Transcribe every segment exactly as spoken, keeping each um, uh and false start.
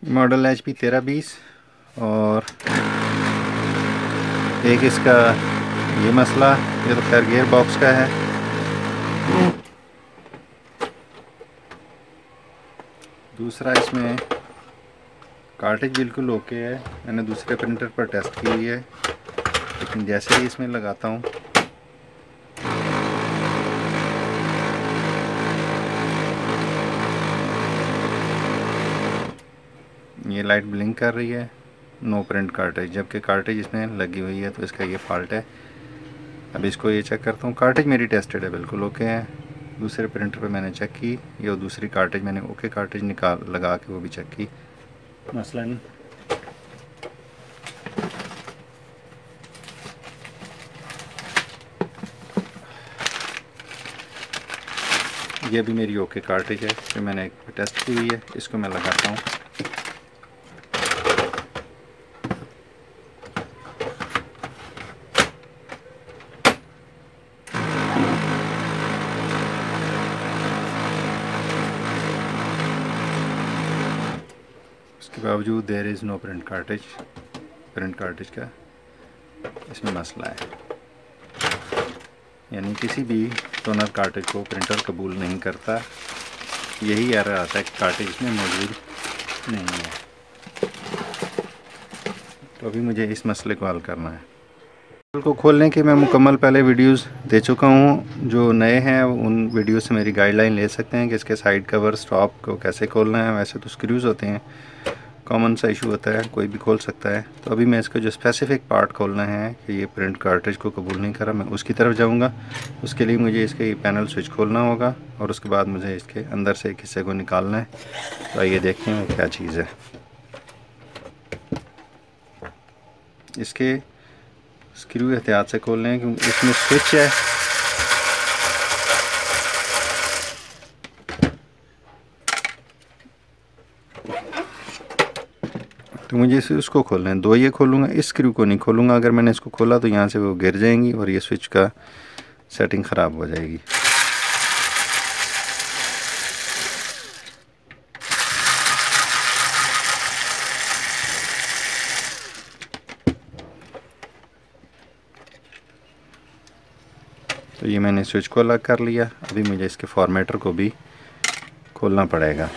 Model H P तेरह बीस और एक इसका ये मसला, ये तो खैर गियर बॉक्स का है। दूसरा इसमें कार्टेज बिल्कुल ओके है, मैंने दूसरे प्रिंटर पर टेस्ट की हुई है, लेकिन जैसे ही इसमें लगाता हूँ ये लाइट ब्लिंक कर रही है, नो प्रिंट कार्टेज, जबकि कार्टेज इसमें लगी हुई है, तो इसका ये फॉल्ट है। अब इसको ये चेक करता हूँ। कार्टेज मेरी टेस्टेड है, बिल्कुल ओके है। दूसरे प्रिंटर पे मैंने चेक की, ये दूसरी कार्टेज मैंने ओके कार्टेज निकाल लगा के वो भी चेक की, मसलन ये भी मेरी ओके कार्टेज है, जो मैंने टेस्ट की हुई है। इसको मैं लगाता हूँ। उसके बावजूद there is no print cartridge, print cartridge का इसमें मसला है, यानी किसी भी टोनर कार्टेज को प्रिंटर कबूल नहीं करता। यही एरर आता है कि कार्टेज इसमें मौजूद नहीं है। तो अभी मुझे इस मसले को हल करना है। को खोलने के मैं मुकम्मल पहले वीडियोस दे चुका हूँ। जो नए हैं उन वीडियो से मेरी गाइडलाइन ले सकते हैं कि इसके साइड कवर स्टॉप को कैसे खोलना है। वैसे तो स्क्रूज़ होते हैं, कॉमन सा इशू होता है, कोई भी खोल सकता है। तो अभी मैं इसका जो स्पेसिफिक पार्ट खोलना है कि ये प्रिंट कार्ट्रिज को कबूल नहीं करा, मैं उसकी तरफ जाऊंगा। उसके लिए मुझे इसके पैनल स्विच खोलना होगा और उसके बाद मुझे इसके अंदर से एक हिस्से को निकालना है। तो आइए देखते हैं वो क्या चीज़ है। इसके स्क्रू एहतियात से खोल लें क्योंकि इसमें स्विच है। तो मुझे इसे उसको खोलना है। दो ये खोलूँगा, इस स्क्रू को नहीं खोलूँगा। अगर मैंने इसको खोला तो यहाँ से वो गिर जाएंगी और ये स्विच का सेटिंग ख़राब हो जाएगी। तो ये मैंने स्विच को अलग कर लिया। अभी मुझे इसके फॉर्मेटर को भी खोलना पड़ेगा।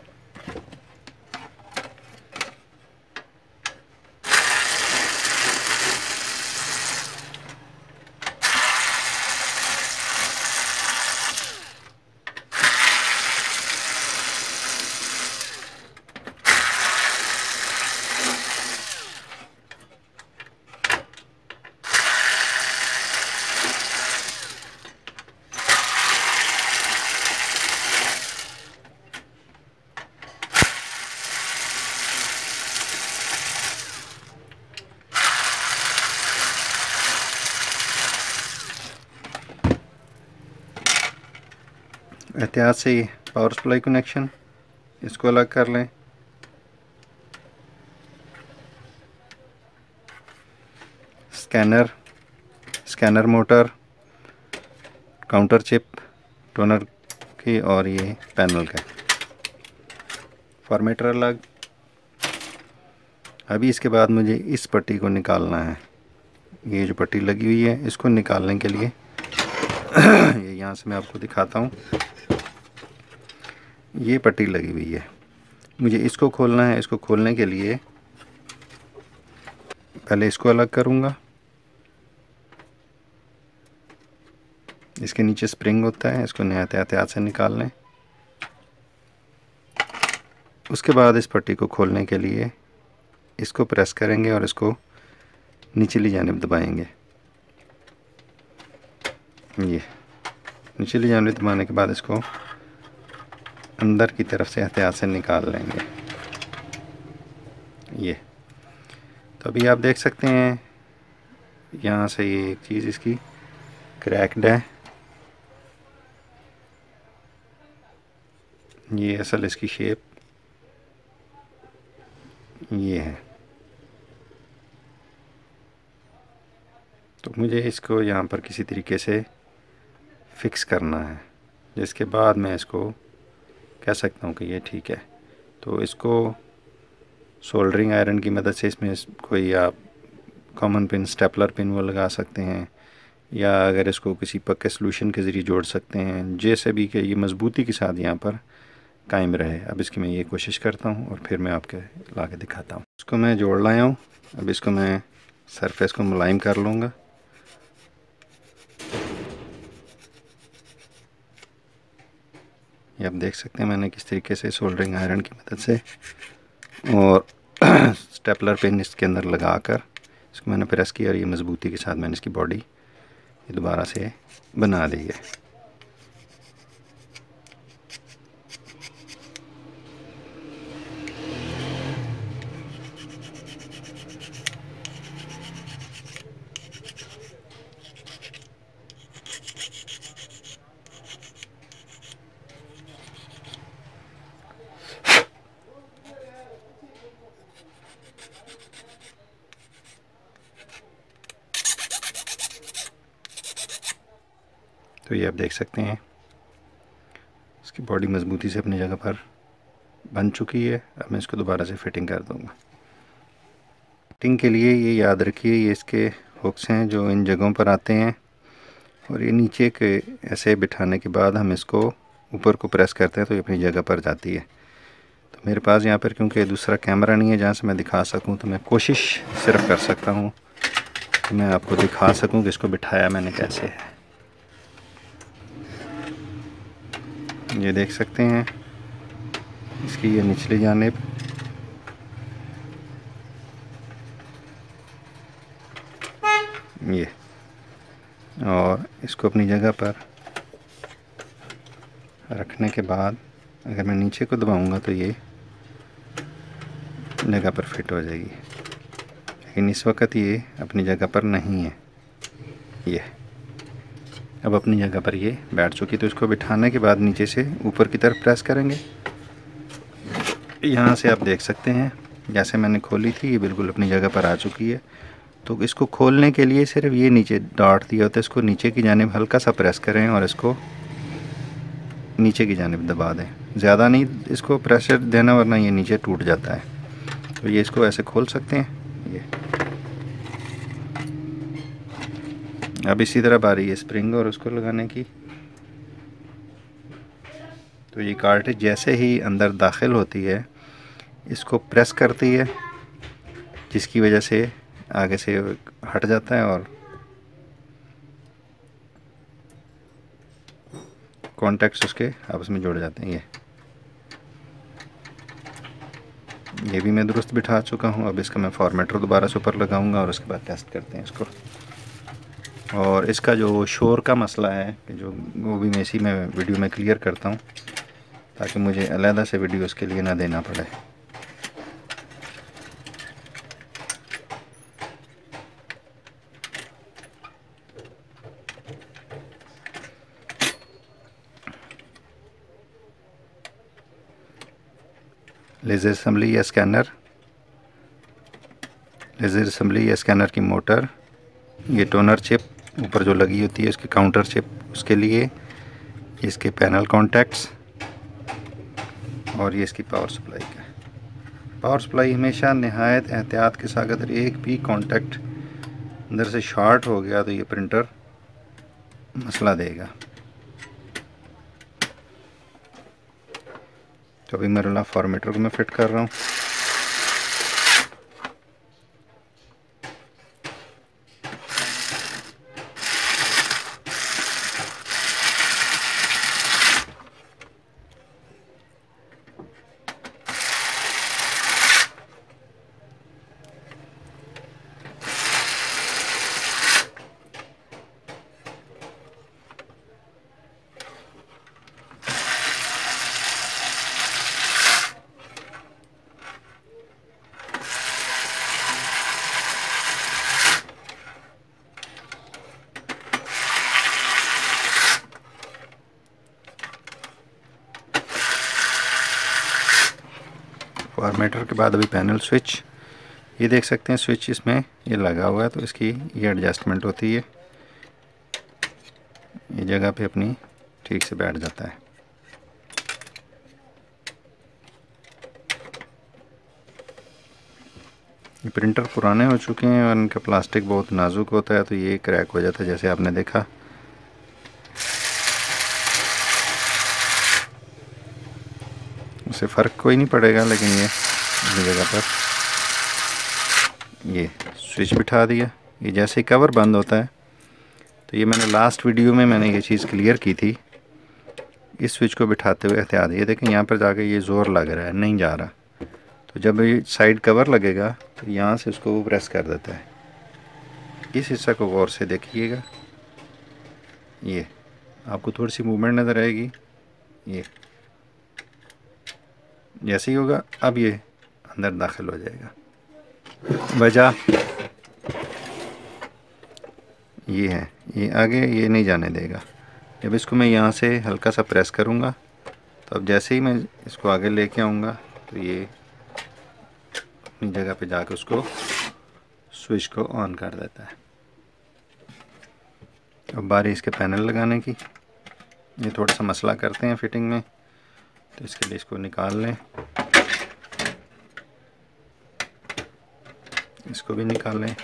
एहतियात से पावर सप्लाई कनेक्शन इसको अलग कर लें। Scanner, scanner motor, counter chip toner की और ये पैनल का फॉर्मेटर अलग। अभी इसके बाद मुझे इस पट्टी को निकालना है। ये जो पट्टी लगी हुई है इसको निकालने के लिए ये यहाँ से मैं आपको दिखाता हूँ। ये पट्टी लगी हुई है, मुझे इसको खोलना है। इसको खोलने के लिए पहले इसको अलग करूँगा। इसके नीचे स्प्रिंग होता है, इसको नया एहतियात से निकाल लें। उसके बाद इस पट्टी को खोलने के लिए इसको प्रेस करेंगे और इसको निचली जानिब दबाएंगे। ये निचली जानिब दबाने के बाद इसको अंदर की तरफ से एहतियात से निकाल लेंगे। ये तो अभी आप देख सकते हैं यहाँ से ये एक चीज़ इसकी क्रैक्ड है। ये असल इसकी शेप ये है। तो मुझे इसको यहाँ पर किसी तरीके से फिक्स करना है, जिसके बाद मैं इसको कह सकता हूँ कि ये ठीक है। तो इसको सोल्डरिंग आयरन की मदद से इसमें कोई आप कॉमन पिन, स्टेपलर पिन वो लगा सकते हैं, या अगर इसको किसी पक्के सोल्यूशन के ज़रिए जोड़ सकते हैं, जैसे भी कि ये मज़बूती के साथ यहाँ पर कायम रहे। अब इसकी मैं ये कोशिश करता हूँ और फिर मैं आपके ला के दिखाता हूँ। इसको मैं जोड़ लाया हूँ। अब इसको मैं सरफेस को मुलायम कर लूँगा। ये आप देख सकते हैं मैंने किस तरीके से सोल्डरिंग आयरन की मदद से और स्टेपलर पिन इसके अंदर लगाकर इसको मैंने प्रेस किया और ये मज़बूती के साथ मैंने इसकी बॉडी ये दोबारा से बना दी है। तो ये आप देख सकते हैं इसकी बॉडी मज़बूती से अपनी जगह पर बन चुकी है। अब मैं इसको दोबारा से फिटिंग कर दूंगा। फिटिंग के लिए ये याद रखिए, ये इसके हुक्स हैं जो इन जगहों पर आते हैं और ये नीचे के ऐसे बिठाने के बाद हम इसको ऊपर को प्रेस करते हैं तो ये अपनी जगह पर जाती है। तो मेरे पास यहाँ पर क्योंकि दूसरा कैमरा नहीं है जहाँ से मैं दिखा सकूँ, तो मैं कोशिश सिर्फ कर सकता हूँ कि मैं आपको दिखा सकूँ कि इसको बिठाया मैंने कैसे है। ये देख सकते हैं इसकी ये निचली जानिब ये, और इसको अपनी जगह पर रखने के बाद अगर मैं नीचे को दबाऊंगा तो ये जगह पर फिट हो जाएगी, लेकिन इस वक्त ये अपनी जगह पर नहीं है। ये अब अपनी जगह पर ये बैठ चुकी। तो इसको बिठाने के बाद नीचे से ऊपर की तरफ प्रेस करेंगे। यहाँ से आप देख सकते हैं जैसे मैंने खोली थी ये बिल्कुल अपनी जगह पर आ चुकी है। तो इसको खोलने के लिए सिर्फ ये नीचे डॉट दिया होता है, इसको नीचे की जानिब हल्का सा प्रेस करें और इसको नीचे की जानिब दबा दें। ज़्यादा नहीं इसको प्रेशर देना वरना ये नीचे टूट जाता है। तो ये इसको ऐसे खोल सकते हैं। ये अब इसी तरह बारी है स्प्रिंग और उसको लगाने की। तो ये कार्टेज जैसे ही अंदर दाखिल होती है इसको प्रेस करती है, जिसकी वजह से आगे से हट जाता है और कॉन्टैक्ट्स उसके आपस में जुड़ जाते हैं। ये ये भी मैं दुरुस्त बिठा चुका हूँ। अब इसका मैं फॉर्मेटर दोबारा से ऊपर लगाऊंगा और उसके बाद टेस्ट करते हैं इसको। और इसका जो शोर का मसला है कि जो वो भी मैं इसी में वीडियो में क्लियर करता हूँ ताकि मुझे अलहदा से वीडियो उसके लिए ना देना पड़े। लेज़र असम्बली या स्कैनर, लेज़र असम्बली या स्कैनर की मोटर, ये टोनर चिप ऊपर जो लगी होती है उसकी काउंटर चिप, उसके लिए इसके पैनल कॉन्टैक्ट्स, और ये इसकी पावर सप्लाई का। पावर सप्लाई हमेशा नहायत एहतियात के साथ, अगर एक भी कॉन्टैक्ट अंदर से शॉर्ट हो गया तो ये प्रिंटर मसला देगा। तो अभी मेरा फॉर्मेटर को मैं फिट कर रहा हूँ। फॉर्मेटर के बाद अभी पैनल स्विच, ये देख सकते हैं स्विच इसमें ये लगा हुआ है, तो इसकी ये एडजस्टमेंट होती है, ये जगह पे अपनी ठीक से बैठ जाता है। ये प्रिंटर पुराने हो चुके हैं और इनका प्लास्टिक बहुत नाजुक होता है, तो ये क्रैक हो जाता है जैसे आपने देखा। उससे फ़र्क कोई नहीं पड़ेगा, लेकिन ये इस जगह पर ये स्विच बिठा दिया। ये जैसे ही कवर बंद होता है, तो ये मैंने लास्ट वीडियो में मैंने ये चीज़ क्लियर की थी। इस स्विच को बिठाते हुए एहतियात, ये देखें यहाँ पर जाके ये ज़ोर लग रहा है, नहीं जा रहा। तो जब ये साइड कवर लगेगा तो यहाँ से उसको वो प्रेस कर देता है। इस हिस्सा को गौर से देखिएगा, ये आपको थोड़ी सी मूवमेंट नज़र आएगी। ये जैसे ही होगा, अब ये अंदर दाखिल हो जाएगा। वजह ये है, ये आगे ये नहीं जाने देगा। जब इसको मैं यहाँ से हल्का सा प्रेस करूँगा, तो अब जैसे ही मैं इसको आगे लेके आऊँगा, तो ये अपनी जगह पे जाकर उसको स्विच को ऑन कर देता है। अब बारी इसके पैनल लगाने की। ये थोड़ा सा मसला करते हैं फिटिंग में, तो इसके लिए इसको निकाल लें, इसको भी निकाल लें।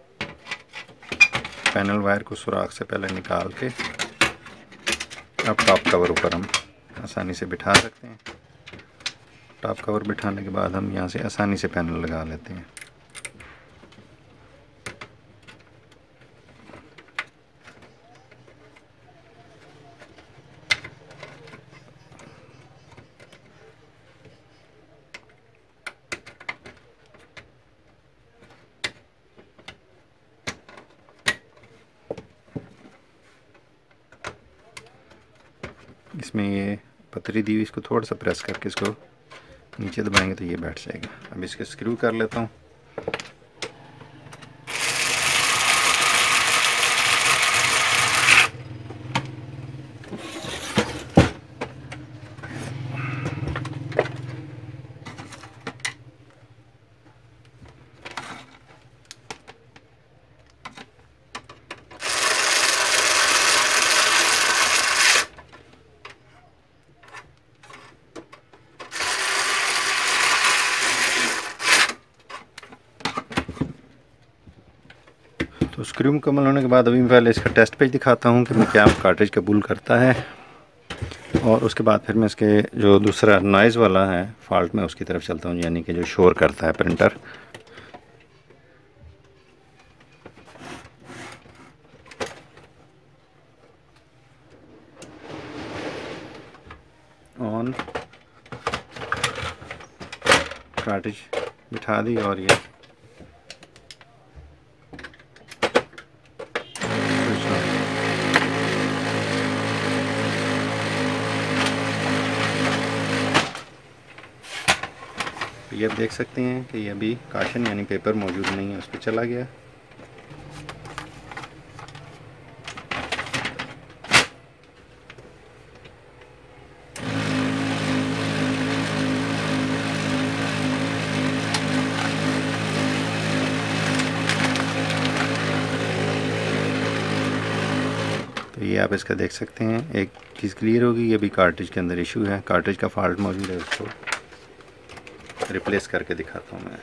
पैनल वायर को सुराख से पहले निकाल के अब टॉप कवर ऊपर हम आसानी से बिठा सकते हैं। टॉप कवर बिठाने के बाद हम यहाँ से आसानी से पैनल लगा लेते हैं। इसमें ये पतरी दी हुई, इसको थोड़ा सा प्रेस करके इसको नीचे दबाएंगे तो ये बैठ जाएगा। अब इसके स्क्रू कर लेता हूँ। तो स्क्रू मुकम्मल होने के बाद अभी मैं पहले इसका टेस्ट पेज दिखाता हूँ कि मैं क्या कार्ट्रिज कबूल करता है, और उसके बाद फिर मैं इसके जो दूसरा नॉइज़ वाला है फॉल्ट में उसकी तरफ चलता हूँ, यानी कि जो शोर करता है प्रिंटर। ऑन कार्ट्रिज बिठा दी, और ये ये आप देख सकते हैं कि ये अभी काशन यानी पेपर मौजूद नहीं है, उस पर चला गया। तो ये आप इसका देख सकते हैं, एक चीज़ क्लियर होगी, ये भी कार्ट्रिज के अंदर इशू है, कार्ट्रिज का फॉल्ट मौजूद है। उसको रिप्लेस करके दिखाता हूँ मैं।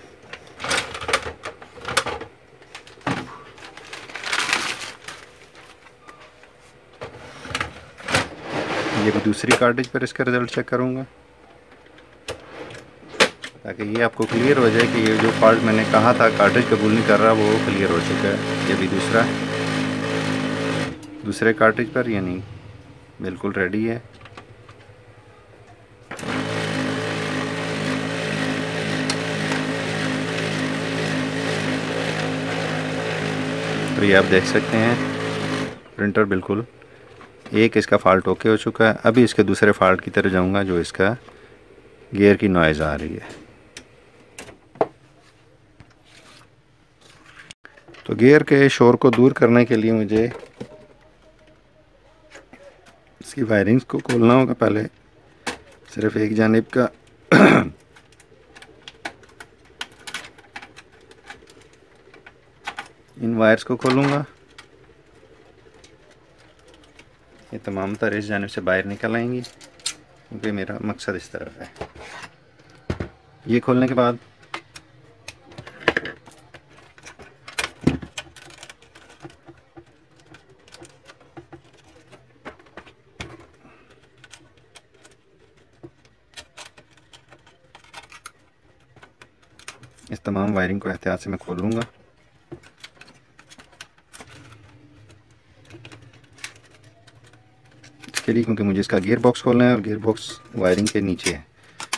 ये भी दूसरी कार्ट्रिज पर इसका रिज़ल्ट चेक करूँगा, ताकि ये आपको क्लियर हो जाए कि ये जो फॉल्ट मैंने कहा था कार्ट्रिज कबूल नहीं कर रहा, वो क्लियर हो चुका है। ये भी दूसरा दूसरे कार्ट्रिज पर, यानी बिल्कुल रेडी है। तो ये आप देख सकते हैं प्रिंटर बिल्कुल, एक इसका फ़ॉल्ट ओके हो चुका है। अभी इसके दूसरे फ़ॉल्ट की तरफ जाऊंगा, जो इसका गियर की नॉइज़ आ रही है। तो गियर के शोर को दूर करने के लिए मुझे इसकी वायरिंग्स को खोलना होगा। पहले सिर्फ एक जानिब का इन वायर्स को खोलूँगा, ये तमाम तार इस जानिब से बाहर निकल आएंगी, क्योंकि मेरा मकसद इस तरफ है। ये खोलने के बाद इस तमाम वायरिंग को एहतियात से मैं खोल लूँगा। इसके लिए क्योंकि मुझे इसका गियर बॉक्स खोलना है और गियर बॉक्स वायरिंग के नीचे है।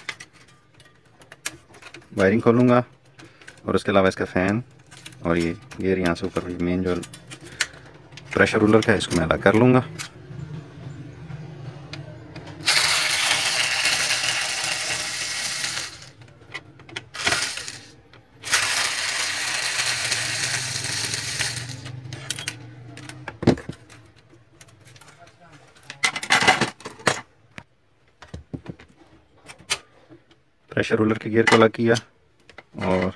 वायरिंग खोलूँगा और उसके अलावा इसका फ़ैन और ये गियर यहाँ से ऊपर मेन जो प्रेशर रूलर का है इसको मैं अलग कर लूँगा। प्रेशर रूलर के गियर को अलग किया और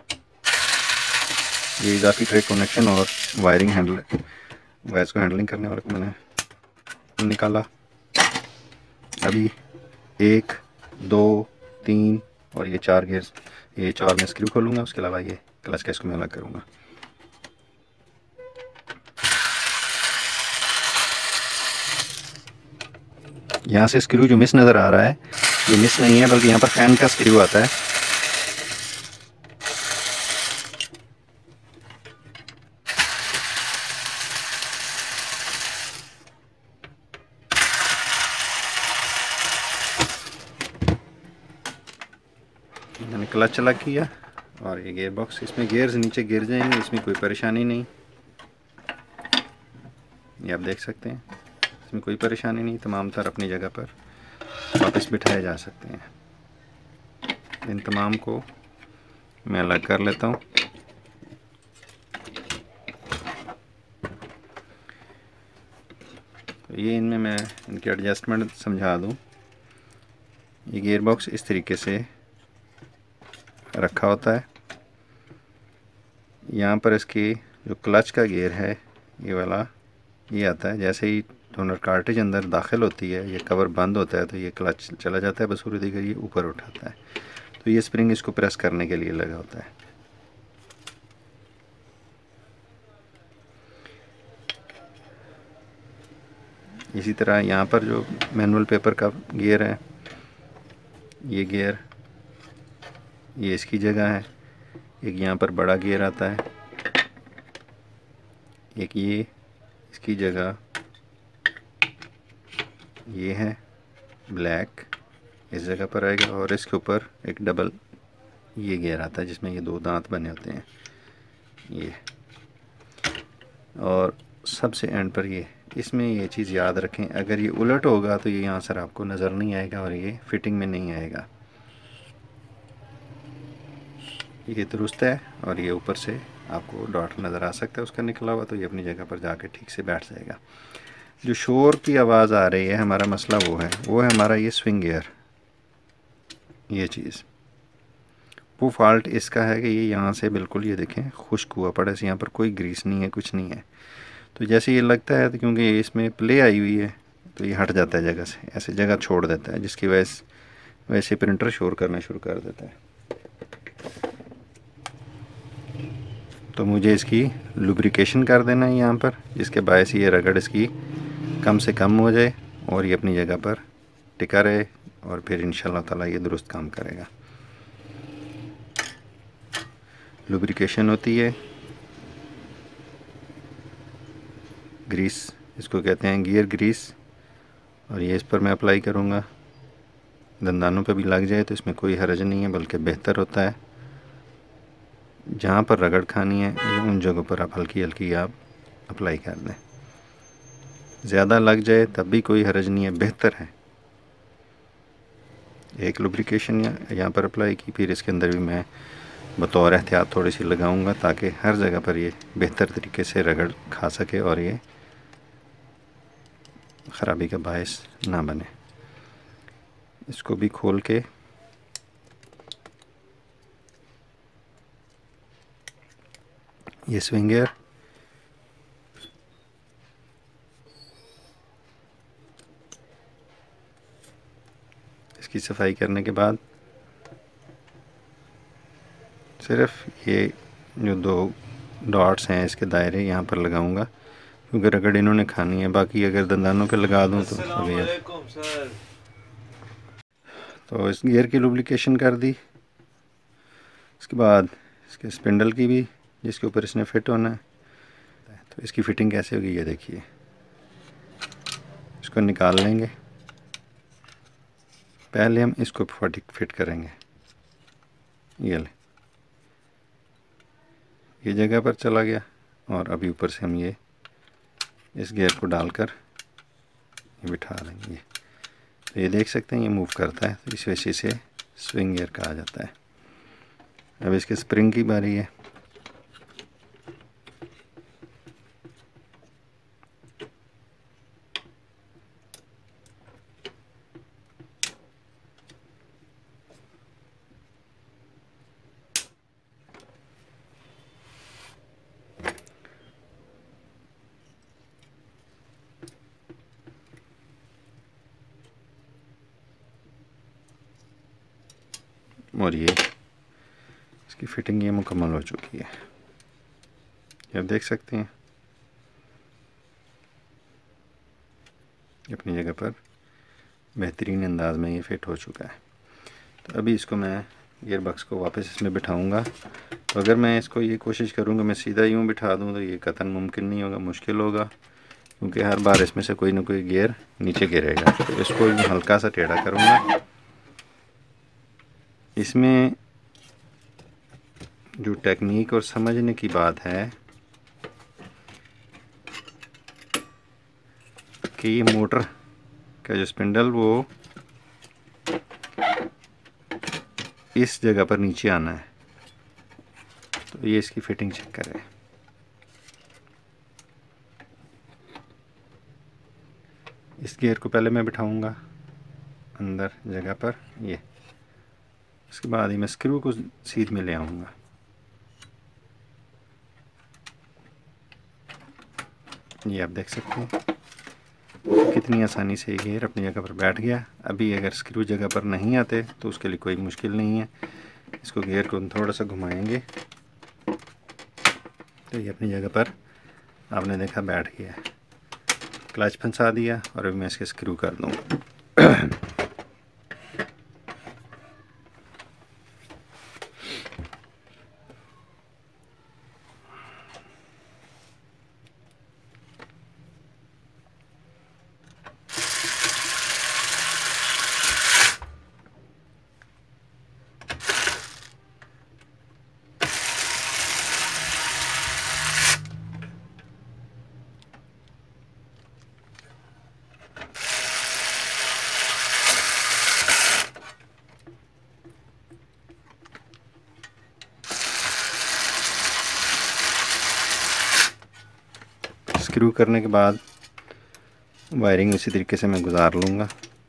ये इजाफी ट्रे कनेक्शन और वायरिंग हैंडल वायर्स को हैंडलिंग करने वाले को मैंने निकाला। अभी एक दो तीन और ये चार गियर, ये चार मैं स्क्रू खोलूँगा। उसके अलावा ये क्लच का इसको मैं अलग करूँगा। यहाँ से स्क्रू जो मिस नज़र आ रहा है ये मिस नहीं है, बल्कि यहाँ पर फैन का स्क्रू आता है। मैंने क्लच चला किया और ये गियर बॉक्स, इसमें गियर्स नीचे गिर जाएंगे, इसमें कोई परेशानी नहीं। ये आप देख सकते हैं, इसमें कोई परेशानी नहीं, तमाम तार अपनी जगह पर वापस बिठाए जा सकते हैं। इन तमाम को मैं अलग कर लेता हूँ। तो ये इनमें मैं इनकी एडजस्टमेंट समझा दूँ। ये गियर बॉक्स इस तरीके से रखा होता है। यहाँ पर इसकी जो क्लच का गियर है ये वाला ये आता है। जैसे ही टोनर कार्टेज अंदर दाखिल होती है, ये कवर बंद होता है तो ये क्लच चला जाता है, बसूरी दिगर ये ऊपर उठाता है। तो ये स्प्रिंग इसको प्रेस करने के लिए लगा होता है। इसी तरह यहाँ पर जो मैनुअल पेपर का गियर है, ये गियर ये इसकी जगह है। एक यहाँ पर बड़ा गियर आता है, एक ये इसकी जगह ये है ब्लैक, इस जगह पर आएगा। और इसके ऊपर एक डबल ये गियर आता है जिसमें ये दो दांत बने होते हैं ये। और सबसे एंड पर ये, इसमें ये चीज़ याद रखें, अगर ये उलट होगा तो ये यहाँ सर आपको नज़र नहीं आएगा और ये फिटिंग में नहीं आएगा। ये दुरुस्त है और ये ऊपर से आपको डॉट नज़र आ सकता है उसका निकला हुआ, तो ये अपनी जगह पर जाके ठीक से बैठ जाएगा। जो शोर की आवाज़ आ रही है, हमारा मसला वो है वो है हमारा ये स्विंग गियर। ये चीज़ वो फॉल्ट इसका है कि ये यहाँ से बिल्कुल ये देखें खुश्क हुआ पड़ा है, यहाँ पर कोई ग्रीस नहीं है, कुछ नहीं है। तो जैसे ये लगता है तो क्योंकि ये इसमें प्ले आई हुई है तो ये हट जाता है जगह से, ऐसे जगह छोड़ देता है, जिसकी वजह से वैसे प्रिंटर शोर करना शुरू कर देता है। तो मुझे इसकी लुब्रिकेशन कर देना है यहाँ पर, जिसके बायस ये रगड़ इसकी कम से कम हो जाए और ये अपनी जगह पर टिका रहे और फिर इंशाल्लाह ताला ये दुरुस्त काम करेगा। लुब्रिकेशन होती है ग्रीस, इसको कहते हैं गियर ग्रीस, और ये इस पर मैं अप्लाई करूँगा। दंदानों पे भी लग जाए तो इसमें कोई हर्ज नहीं है, बल्कि बेहतर होता है। जहाँ पर रगड़ खानी है उन जगहों पर आप हल्की हल्की आप अप्लाई कर दें। ज़्यादा लग जाए तब भी कोई हर्ज नहीं है, बेहतर है। एक लुब्रिकेशन यहाँ पर अप्लाई की, फिर इसके अंदर भी मैं बतौर एहतियात थोड़ी सी लगाऊंगा ताकि हर जगह पर ये बेहतर तरीके से रगड़ खा सके और ये ख़राबी का बायस ना बने। इसको भी खोल के ये स्विंग गियर इसकी सफाई करने के बाद सिर्फ ये जो दो डॉट्स हैं इसके दायरे यहाँ पर लगाऊंगा, क्योंकि रगड़ इन्होंने खानी है। बाकी अगर दंदानों पे लगा दूँ तो तो इस गियर की लुब्रिकेशन कर दी। उसके बाद इसके स्पिंडल की भी, जिसके ऊपर इसने फिट होना है। तो इसकी फ़िटिंग कैसे होगी ये देखिए। इसको निकाल लेंगे, पहले हम इसको फिट करेंगे। ये ले, ये जगह पर चला गया और अभी ऊपर से हम ये इस गियर को डालकर ये बिठा लेंगे। तो ये देख सकते हैं ये मूव करता है, तो इस वजह से स्विंग गियर कहा जाता है। अब इसके स्प्रिंग की बारी है। और ये इसकी फ़िटिंग ये मुकम्मल हो चुकी है। ये आप देख सकते हैं अपनी जगह पर बेहतरीन अंदाज में ये फ़िट हो चुका है। तो अभी इसको मैं गियर बॉक्स को वापस इसमें बिठाऊंगा। तो अगर मैं इसको ये कोशिश करूँगा मैं सीधा यूँ बिठा दूँ तो ये कतई मुमकिन नहीं होगा, मुश्किल होगा, क्योंकि हर बार इसमें से कोई ना कोई गियर नीचे गिरेगा। तो इसको यूँ हल्का सा टेढ़ा करूँगा। इसमें जो टेक्निक और समझने की बात है कि ये मोटर का जो स्पिंडल वो इस जगह पर नीचे आना है। तो ये इसकी फ़िटिंग चेक करें। इस गियर को पहले मैं बिठाऊंगा अंदर जगह पर, ये इसके बाद ही मैं स्क्रू को सीध में ले आऊँगा। ये आप देख सकते हैं कितनी आसानी से ये गियर अपनी जगह पर बैठ गया। अभी अगर स्क्रू जगह पर नहीं आते तो उसके लिए कोई मुश्किल नहीं है। इसको गियर को थोड़ा सा घुमाएंगे तो ये अपनी जगह पर आपने देखा बैठ गया। क्लच फंसा दिया और अभी मैं इसके स्क्रू कर दूँगा। स्क्रू करने के बाद वायरिंग उसी तरीके से मैं गुजार लूँगा।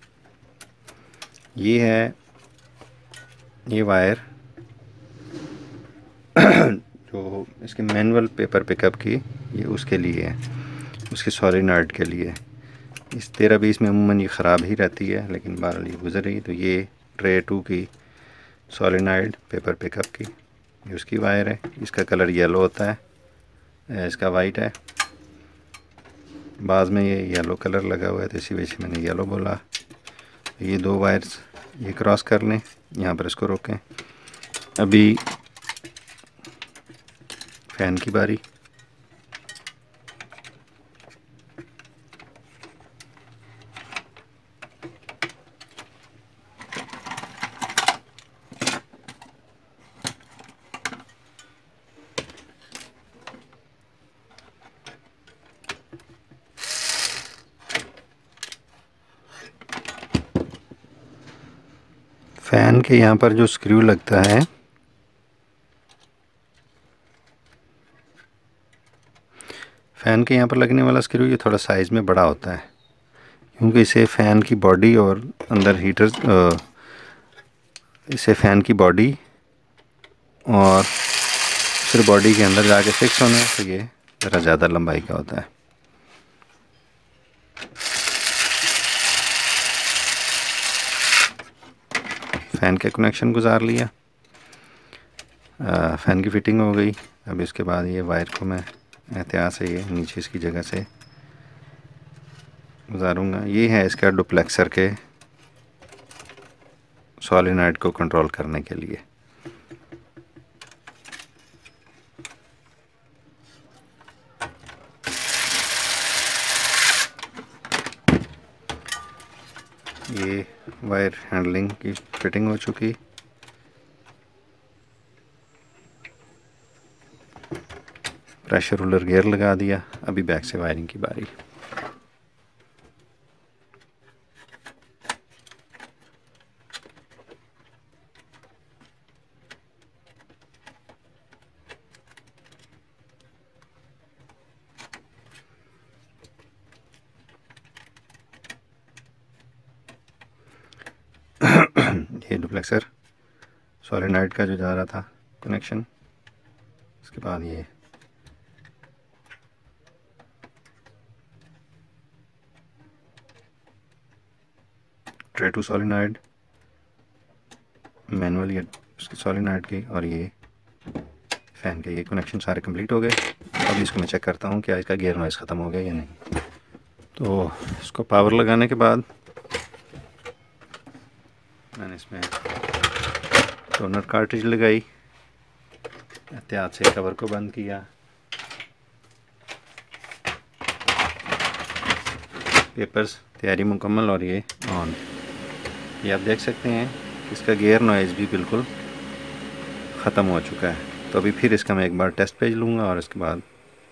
ये है ये वायर जो इसके मैनुअल पेपर पिकअप की, ये उसके लिए है, उसके सॉलिनॉइड के लिए। इस तेरह बीस में अमूमन ये ख़राब ही रहती है, लेकिन बहरहाल ये गुजर रही। तो ये ट्रे टू की सॉलिनॉइड पेपर पिकअप की ये उसकी वायर है। इसका कलर येलो होता है, इसका वाइट है। बाज़ में ये येलो कलर लगा हुआ है तो इसी वजह से मैंने येलो बोला। ये दो वायर्स ये क्रॉस कर लें, यहाँ पर इसको रोकें। अभी फ़ैन की बारी। फ़ैन के यहाँ पर जो स्क्रू लगता है फ़ैन के यहाँ पर लगने वाला स्क्रू ये थोड़ा साइज़ में बड़ा होता है, क्योंकि इसे फ़ैन की बॉडी और अंदर हीटर इसे फ़ैन की बॉडी और फिर बॉडी के अंदर जाके फिक्स होना है, तो ये ज़रा ज़्यादा लंबाई का होता है। फ़ैन का कनेक्शन गुजार लिया, फ़ैन की फ़िटिंग हो गई। अब इसके बाद ये वायर को मैं एहतियात से ये नीचे इसकी जगह से गुजारूंगा। ये है इसका डुप्लेक्सर के सॉलिनॉइड को कंट्रोल करने के लिए। वायर हैंडलिंग की फिटिंग हो चुकी। प्रेशर रूलर गियर लगा दिया। अभी बैक से वायरिंग की बारी। ये डुप्लेक्सर सॉलिनॉइड का जो जा रहा था कनेक्शन, उसके बाद ये ट्रे टू सॉलिनॉइड, मैनुअल ये उसकी सॉलिनॉइड की, और ये फ़ैन के। ये कनेक्शन सारे कंप्लीट हो गए। अभी इसको मैं चेक करता हूँ क्या इसका गियर नॉइज़ ख़त्म हो गया या नहीं। तो इसको पावर लगाने के बाद मैंने इसमें टोनर कार्ट्रिज लगाई, एहतियात से कवर को बंद किया, पेपर्स तैयारी मुकम्मल, और ये ऑन। ये आप देख सकते हैं इसका गियर नॉइज़ भी बिल्कुल ख़त्म हो चुका है। तो अभी फिर इसका मैं एक बार टेस्ट पेज लूँगा और इसके बाद,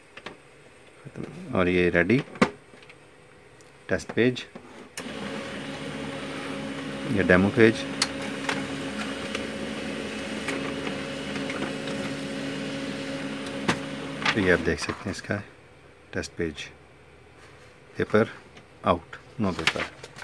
और ये रेडी टेस्ट पेज, ये डेमो पेज। तो ये आप देख सकते हैं इसका test page. Paper out, no paper.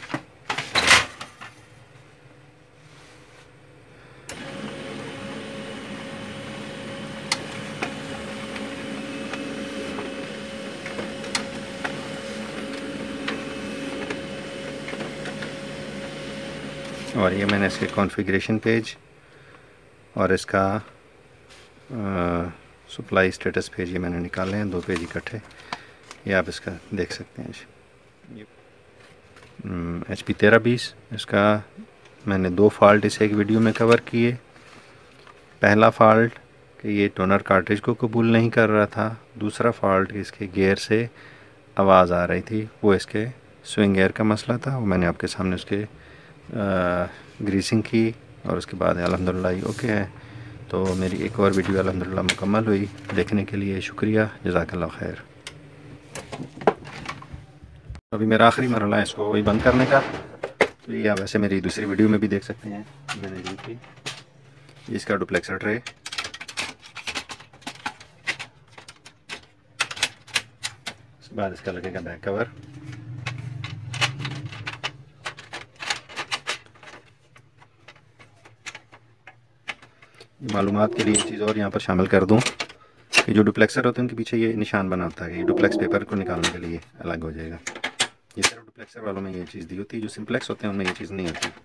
और ये मैंने इसके कॉन्फ़िगरेशन पेज और इसका सप्लाई स्टेटस पेज ये मैंने निकाले हैं, दो पेज इकट्ठे। ये आप इसका देख सकते हैं। एच पी तेरह बीस, इसका मैंने दो फॉल्ट इस एक वीडियो में कवर किए। पहला फॉल्ट कि ये टोनर कार्ट्रिज को कबूल नहीं कर रहा था। दूसरा फॉल्ट कि इसके गियर से आवाज़ आ रही थी, वो इसके स्विंग गियर का मसला था। वो मैंने आपके सामने उसके आ, ग्रीसिंग की और उसके बाद अल्हम्दुलिल्लाह ओके है। तो मेरी एक और वीडियो अल्हम्दुलिल्लाह मुकम्मल हुई। देखने के लिए शुक्रिया, जज़ाकल्लाह खैर। अभी मेरा आखिरी मरहला है इसको वही बंद करने का। तो ये आप वैसे मेरी दूसरी वीडियो में भी देख सकते हैं, मैंने दी थी। इसका डुप्लेक्सर ट्रे, उसके बाद इसका लगेगा बैक कवर। मालूमात के लिए चीज़ और यहाँ पर शामिल कर दूँ कि जो डुप्लेक्सर होते हैं उनके पीछे ये निशान बना होता है। ये डुप्लेक्स पेपर को निकालने के लिए अलग हो जाएगा। ये सिर्फ डुप्लेक्सर वालों में ये चीज़ दी होती है, जो सिंप्लेक्स होते हैं उनमें ये चीज़ नहीं होती।